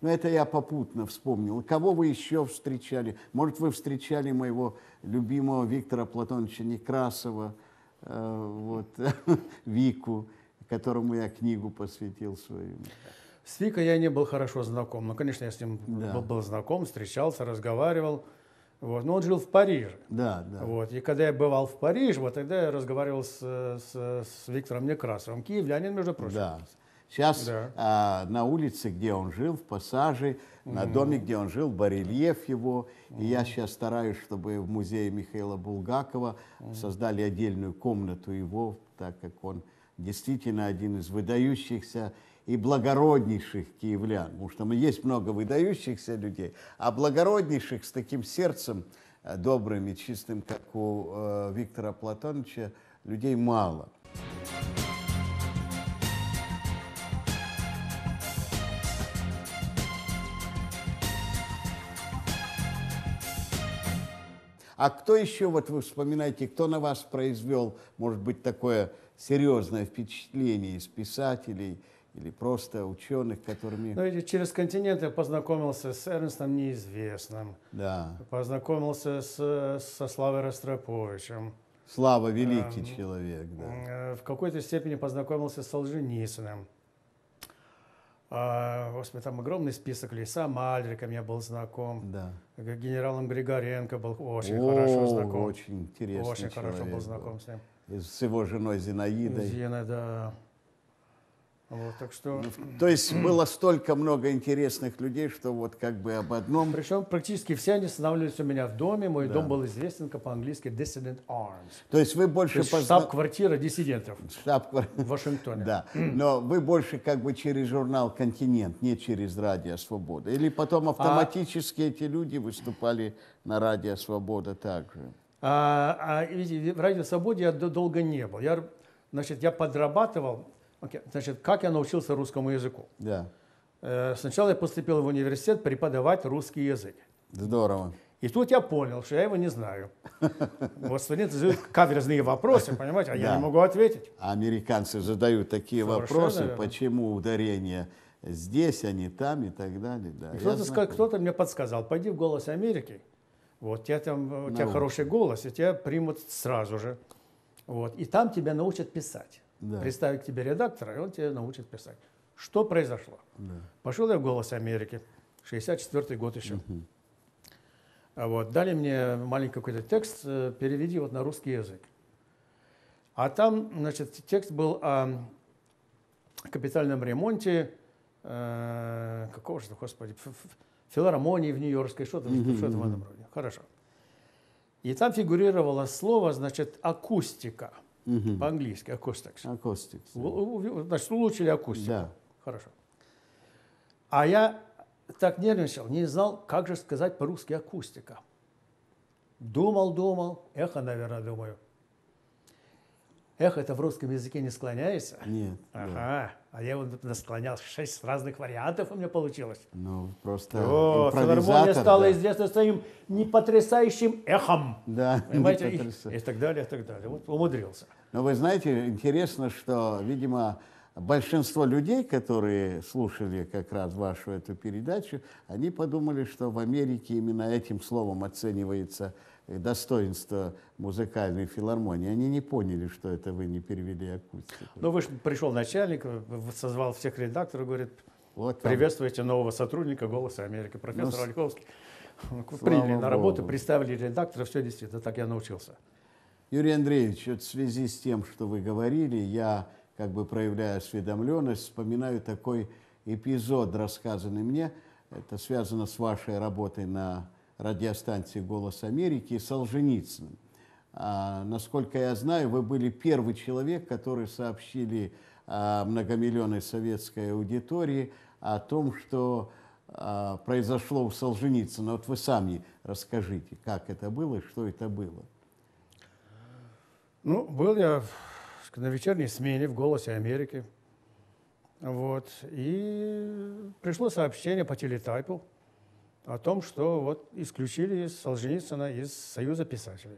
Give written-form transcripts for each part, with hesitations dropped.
Но это я попутно вспомнил. Кого вы еще встречали? Может, вы встречали моего любимого Виктора Платоновича Некрасова, вот, Вику, которому я книгу посвятил свою. С Викой я не был хорошо знаком. Ну, конечно, я с ним был знаком, встречался, разговаривал. Вот. Но он жил в Париже. Да, да. Вот. И когда я бывал в Париже, вот тогда я разговаривал с Виктором Некрасовым. Киевлянин, между прочим. Да. Сейчас на улице, где он жил, в Пассаже, на доме, где он жил, барельеф его. И я сейчас стараюсь, чтобы в музее Михаила Булгакова создали отдельную комнату его, так как он действительно один из выдающихся и благороднейших киевлян. Потому что есть много выдающихся людей, а благороднейших с таким сердцем добрым и чистым, как у Виктора Платоновича, людей мало. А кто еще, вот вы вспоминаете, кто на вас произвел, может быть, такое серьезное впечатление из писателей или просто ученых, которыми... Ну, через континент я познакомился с Эрнстом Неизвестным, да. Познакомился со Славой Ростроповичем. Слава великий человек, да. В какой-то степени познакомился с Солженицыным. Господи, там огромный список людей. С Амальриком я был знаком. Да. Генералом Григоренко был очень хорошо знаком. Очень интересный Очень человек хорошо был знаком с ним. С его женой Зинаидой. Зина, да. Вот, так что... То есть было столько много интересных людей, что вот как бы об одном... Причем практически все они останавливались у меня в доме. Мой дом был известен как по-английски Dissident Arms. То есть вы больше... Штаб-квартира диссидентов в Вашингтоне. Да, но вы больше как бы через журнал «Континент», не через «Радио Свобода». Или потом автоматически эти люди выступали на «Радио Свобода» также? Видите, в «Радио Свободе» я долго не был. Я подрабатывал. Значит, как я научился русскому языку? Да. Сначала я поступил в университет преподавать русский язык. Здорово. И тут я понял, что я его не знаю. Вот студенты задают каверзные вопросы, понимаете, а я не могу ответить. А американцы задают такие вопросы, почему ударение здесь, а не там и так далее. Да. Кто-то мне подсказал, пойди в «Голос Америки». Вот, у тебя хороший голос, и тебя примут сразу же. Вот, и там тебя научат писать. Да. Представить к тебе редактора, и он тебя научит писать. Что произошло? Да. Пошел я в «Голос Америки», 64-й год еще. Вот, дали мне маленький какой-то текст, переведи вот на русский язык. А там, значит, текст был о капитальном ремонте, какого же, господи, филармонии в Нью-Йоркской, что-то в этом роде. Хорошо. И там фигурировало слово, значит, акустика. По-английски, acoustics. Значит, улучшили акустику. Да. Хорошо. А я так нервничал, не знал, как же сказать по-русски акустика. Думал, эхо, наверное, думаю. Эхо это в русском языке не склоняется? Нет. Ага. Да. А я его склонял, 6 разных вариантов у меня получилось. Ну, просто филармония стала известна своим непотрясающим эхом. Да, понимаете? И так далее, и так далее. Вот умудрился. Но вы знаете, интересно, что, видимо, большинство людей, которые слушали как раз вашу эту передачу, они подумали, что в Америке именно этим словом оценивается достоинство музыкальной филармонии. Они не поняли, что это вы не перевели акустику. Ну, пришел начальник, созвал всех редакторов, говорит, вот приветствуйте нового сотрудника «Голоса Америки», профессор Ольховский. Приняли на работу, представили редактора, все действительно, так я научился. Юрий Андреевич, вот в связи с тем, что вы говорили, я, как бы проявляя осведомленность, вспоминаю такой эпизод, рассказанный мне. Это связано с вашей работой на радиостанции «Голос Америки» и Солженицыным. Насколько я знаю, вы были первый человек, который сообщили многомиллионной советской аудитории о том, что произошло у Солженицына. Вот вы сами расскажите, как это было и что это было. Ну, был я на вечерней смене в «Голосе Америки». Вот, и пришло сообщение по телетайпу о том, что вот исключили Солженицына из Союза писателей.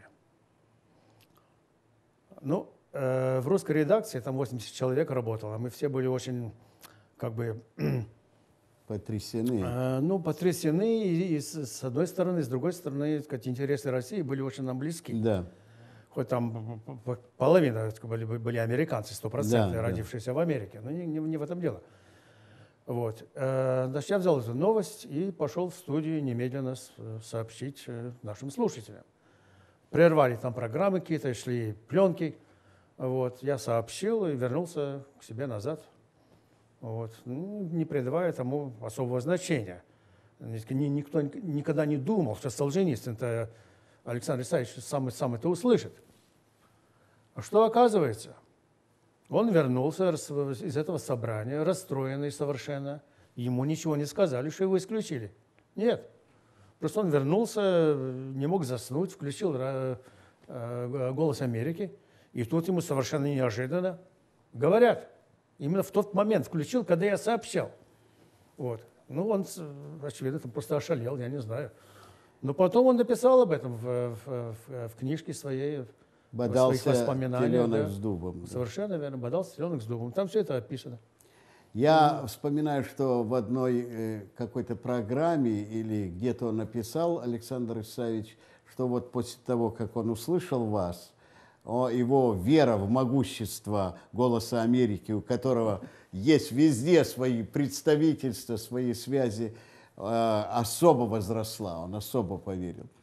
Ну, в русской редакции там 80 человек работало, мы все были очень, как бы, Потрясены. Ну, потрясены, и с одной стороны, с другой стороны, сказать, интересы России были очень нам близки. Да. Хоть там половина были американцы, 100%, родившиеся в Америке, но не в этом дело. Вот. Значит, я взял эту новость и пошел в студию немедленно сообщить нашим слушателям. Прервали там программы какие-то, шли пленки. Вот. Я сообщил и вернулся к себе назад. Вот. Ну, не придавая этому особого значения. Никто никогда не думал, что Солженицын-то Александр Исаевич сам это услышит. А что оказывается? Он вернулся из этого собрания, расстроенный совершенно. Ему ничего не сказали, что его исключили. Нет. Просто он вернулся, не мог заснуть, включил «Голос Америки». И тут ему совершенно неожиданно говорят. Именно в тот момент включил, когда я сообщал. Вот. Ну, он, очевидно, там просто ошалел, я не знаю. Но потом он написал об этом в книжке своей, «Бодался в своих воспоминаниях. теленок с дубом». Совершенно верно, «Бодался теленок с дубом». Там все это описано. Я вспоминаю, что в одной какой-то программе или где-то он написал, Александр Исаевич, что вот после того, как он услышал вас, его вера в могущество «Голоса Америки», у которого есть везде свои представительства, свои связи, особо возросла, он особо поверил.